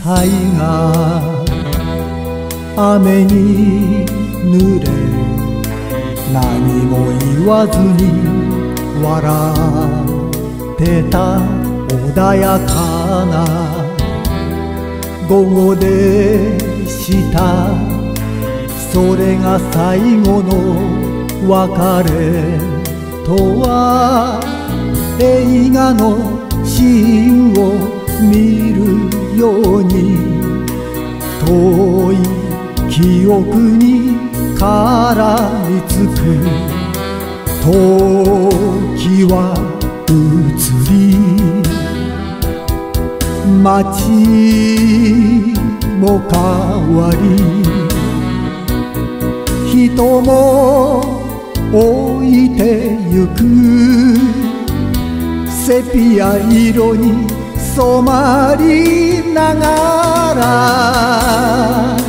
彩が雨に濡れ何も言わずに笑ってた穏やかな午後でしたそれが最後の別れとは映画のシーンを見るように遠い記憶に絡みつく時は移り街も変わり人も置いてゆくセピア色に染まりながら